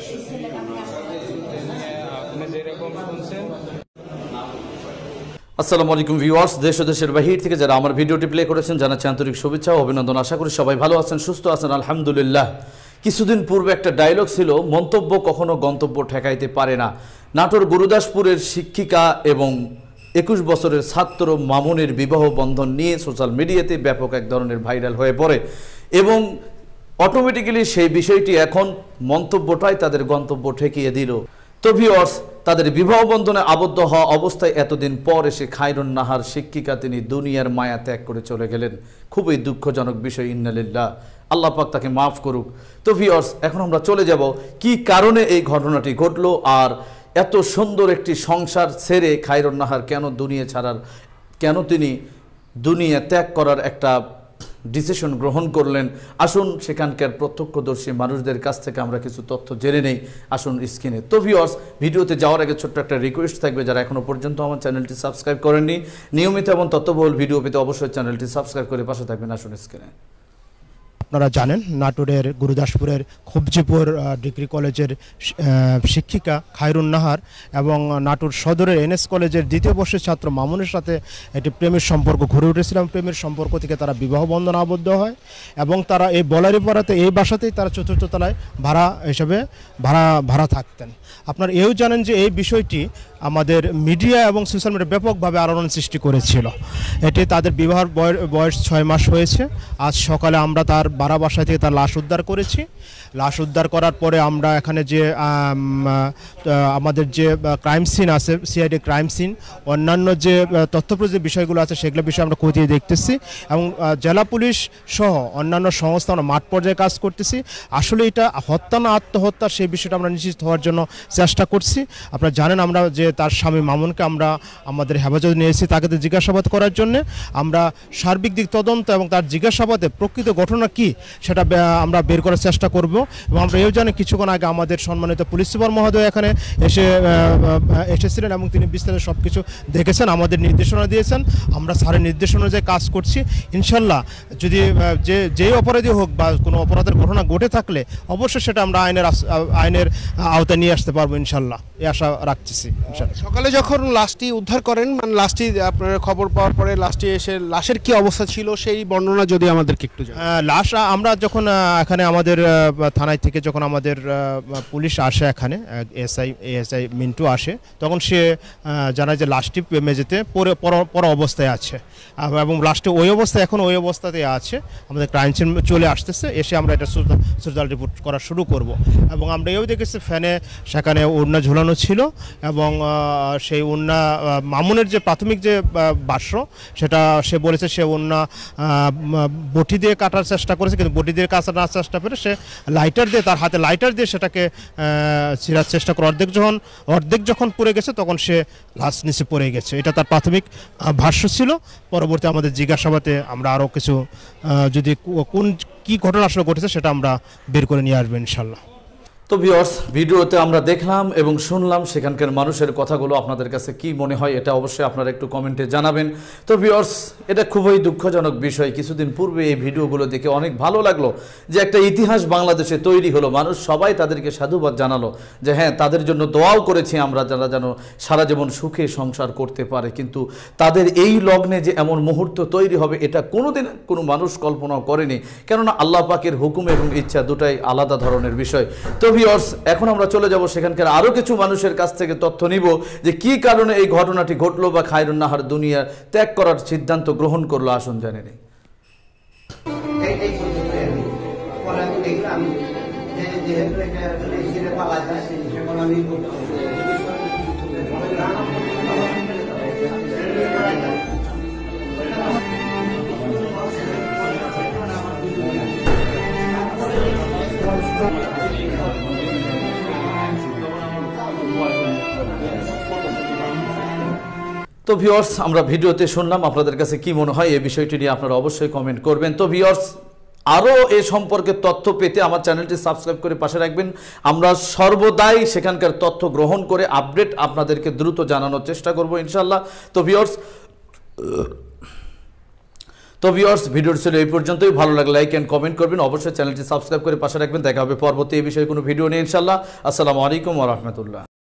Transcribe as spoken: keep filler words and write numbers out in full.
আসসালামু আলাইকুম ভিউয়ার্স, দেশ ও দেশের বাহির থেকে যারা আমার ভিডিওটি প্লে করেছেন জানাচ্ছি আন্তরিক শুভেচ্ছা ও অভিনন্দন। আশা করি সবাই ভালো আছেন, সুস্থ আছেন, আলহামদুলিল্লাহ। কিছুদিন পূর্বে একটা ডায়লগ ছিল, মন্তব্য কখনো গন্তব্য ঠেকাইতে পারে না। নাটোর গুরুদাসপুরের শিক্ষিকা এবং একুশ বছরের ছাত্র মামুনের বিবাহ বন্ধন নিয়ে সোশ্যাল মিডিয়াতে ব্যাপক এক ধরনের ভাইরাল হয়ে পড়ে এবং অটোমেটিক্যালি সেই বিষয়টি এখন মন্তব্যটাই তাদের গন্তব্য ঠেকিয়ে দিল। তো ভিউয়ার্স, তাদের বিবাহ বন্ধনে আবদ্ধ হওয়া অবস্থায় এতদিন পর এসে খায়রুন নাহার শিক্ষিকা তিনি দুনিয়ার মায়া ত্যাগ করে চলে গেলেন। খুবই দুঃখজনক বিষয়, ইন্না লিল্লাহ, আল্লাহ পাক তাকে মাফ করুক। তো ভিউয়ার্স, এখন আমরা চলে যাব কি কারণে এই ঘটনাটি ঘটলো, আর এত সুন্দর একটি সংসার ছেড়ে খায়রুন নাহার কেন দুনিয়া ছাড়ার কেন তিনি দুনিয়া ত্যাগ করার একটা ডিসিশন গ্রহণ করলেন। আসুন সেখানকার প্রত্যক্ষদর্শী মানুষদের কাছ থেকে আমরা কিছু তথ্য জেনে নেই। আসুন স্ক্রিনে। তো ভিউয়ার্স, ভিডিওতে যাওয়ার আগে ছোট্ট একটা রিকোয়েস্ট থাকবে, যারা এখনও পর্যন্ত আমার চ্যানেলটি সাবস্ক্রাইব করেননি, নিয়মিত এবং তথ্যবহুল ভিডিও পেতে অবশ্যই চ্যানেলটি সাবস্ক্রাইব করে পাশে থাকবেন। আসুন স্ক্রিনে। আপনারা জানেন নাটোরের গুরুদাসপুরের খুবজিপুর ডিগ্রি কলেজের শিক্ষিকা খায়রুন নাহার এবং নাটোর সদরের এনএস কলেজের দ্বিতীয় বর্ষের ছাত্র মামুনের সাথে একটি প্রেমের সম্পর্ক গড়ে উঠেছিলাম। প্রেমের সম্পর্ক থেকে তারা বিবাহ বন্ধন আবদ্ধ হয় এবং তারা এই বলারি পাড়াতে এই বাসাতেই তারা চতুর্থ তলায় ভাড়া হিসেবে ভাড়া ভাড়া থাকতেন। আপনারা এও জানেন যে এই বিষয়টি আমাদের মিডিয়া এবং সোশ্যাল মিডিয়া ব্যাপকভাবে আলোড়ন সৃষ্টি করেছিল। এটি তাদের বিবাহের বয়স ছয় মাস হয়েছে। আজ সকালে আমরা তার বাড়া বাসা থেকে তার লাশ উদ্ধার করেছি। লাশ উদ্ধার করার পরে আমরা এখানে যে আমাদের যে ক্রাইম সিন আছে, সিআইডি ক্রাইম সিন, অন্যান্য যে তথ্যপ্রযুক্তির বিষয়গুলো আছে সেগুলো বিষয়ে আমরা খতিয়ে দেখতেছি এবং জেলা পুলিশ সহ অন্যান্য সংস্থা আমরা মাঠ পর্যায়ে কাজ করতেছি। আসলে এটা হত্যা না আত্মহত্যা সেই বিষয়টা আমরা নিশ্চিত হওয়ার জন্য চেষ্টা করছি। আপনারা জানেন আমরা যে তার স্বামী মামুনকে আমরা আমাদের হেফাজতে নিয়েছি তাকে জিজ্ঞাসাবাদ করার জন্য। আমরা সার্বিক দিক তদন্ত এবং তার জিজ্ঞাসাবাদে প্রকৃত ঘটনা কি সেটা আমরা বের করার চেষ্টা করব। এবং আমরা এও জানি কিছুক্ষণ আগে আমাদের সম্মানিত পুলিশ সুপার মহোদয় এখানে এসে এসেছিলেন এবং তিনি বিস্তারিত সব কিছু দেখেছেন, আমাদের নির্দেশনা দিয়েছেন। আমরা স্যারের নির্দেশনা অনুযায়ী কাজ করছি। ইনশাল্লাহ যদি যে যেই অপরাধী হোক বা কোনো অপরাধের ঘটনা ঘটে থাকলে অবশ্যই সেটা আমরা আইনের আইনের আওতায় নিয়ে আসতে পারবো ইনশাল্লাহ, এই আশা রাখতেছি। সকালে যখন লাশটি উদ্ধার করেন, মানে লাশটি আপনার খবর পাওয়ার পরে লাশটি এসে লাশের কি অবস্থা ছিল সেই বর্ণনা যদি আমাদেরকে একটু জানান। লাশ আমরা যখন এখানে আমাদের থানায় থেকে যখন আমাদের পুলিশ আসে, এখানে এসআই এএসআই মিন্টু আসে, তখন সে জানায় যে লাশটি মেঝেতে পরে পড়া অবস্থায় আছে এবং লাশটি ওই অবস্থায় এখন ওই অবস্থাতে আছে। আমাদের ক্রাইম সিন চলে আসতেছে, এসে আমরা এটা সোশ্যাল রিপোর্ট করা শুরু করব। এবং আমরা এও দেখেছি ফ্যানে সেখানে ওড়না ঝুলানো ছিল এবং সেই ওড়না মামুনের যে প্রাথমিক যে ভাষ্য সেটা সে বলেছে সে ওড়না বটি দিয়ে কাটার চেষ্টা করেছে, কিন্তু বটি দিয়ে কাটার চেষ্টা করে সে লাইটার দিয়ে তার হাতে লাইটার দিয়ে সেটাকে ছিঁড়ার চেষ্টা করে অর্ধেক যখন অর্ধেক যখন পড়ে গেছে তখন সে লাশ নিচে পড়ে গেছে। এটা তার প্রাথমিক ভাষ্য ছিল। পরবর্তী আমাদের জিজ্ঞাসাবাদে আমরা আরও কিছু যদি কোন কী ঘটনা আসলে ঘটেছে সেটা আমরা বের করে নিয়ে আসবো ইনশাল্লাহ। তো ভিউয়ার্স, ভিডিওতে আমরা দেখলাম এবং শুনলাম সেখানকার মানুষের কথাগুলো। আপনাদের কাছে কি মনে হয় এটা অবশ্যই আপনারা একটু কমেন্টে জানাবেন। তো ভিউয়ার্স, এটা খুবই দুঃখজনক বিষয়। কিছুদিন পূর্বে এই ভিডিওগুলো দেখে অনেক ভালো লাগলো যে একটা ইতিহাস বাংলাদেশে তৈরি হলো। মানুষ সবাই তাদেরকে সাধুবাদ জানালো যে হ্যাঁ, তাদের জন্য দোয়াও করেছি আমরা যারা যেন সারা জীবন সুখে সংসার করতে পারে। কিন্তু তাদের এই লগ্নে যে এমন মুহূর্ত তৈরি হবে এটা কোনোদিন কোনো মানুষ কল্পনাও করেনি, কেননা আল্লাহ পাকের হুকুম এবং ইচ্ছা দুটাই আলাদা ধরনের বিষয়। তো ভিউয়ার্স, এখন আমরা চলে যাব সেখানকার আরো কিছু মানুষের কাছ থেকে তথ্য নিব যে কি কারণে এই ঘটনাটি ঘটলো বা খায়রুন নাহার দুনিয়া ত্যাগ করার সিদ্ধান্ত গ্রহণ করলো। আসুন জেনে নেই। তো ভিউয়ার্স, আমরা ভিডিওতে শুনলাম, আপনাদের কাছে কি মনে হয় এই বিষয়টি নিয়ে আপনারা অবশ্যই কমেন্ট করবেন। তো ভিউয়ার্স, আরও এ সম্পর্কে তথ্য পেতে আমার চ্যানেলটি সাবস্ক্রাইব করে পাশে রাখবেন। আমরা সর্বদাই সেখানকার তথ্য গ্রহণ করে আপডেট আপনাদেরকে দ্রুত জানানোর চেষ্টা করব ইনশাল্লাহ। তো ভিউয়ার্স, তো ভিউয়ার্স, ভিডিওটি ছিল এই পর্যন্তই। ভালো লাগলে লাইক এন্ড কমেন্ট করবেন, অবশ্যই চ্যানেলটি সাবস্ক্রাইব করে পাশে রাখবেন। দেখা হবে পরবর্তী এই বিষয়ে কোনো ভিডিও নিয়ে ইনশাআল্লাহ। আসসালামু আলাইকুম ওয়া রাহমাতুল্লাহ।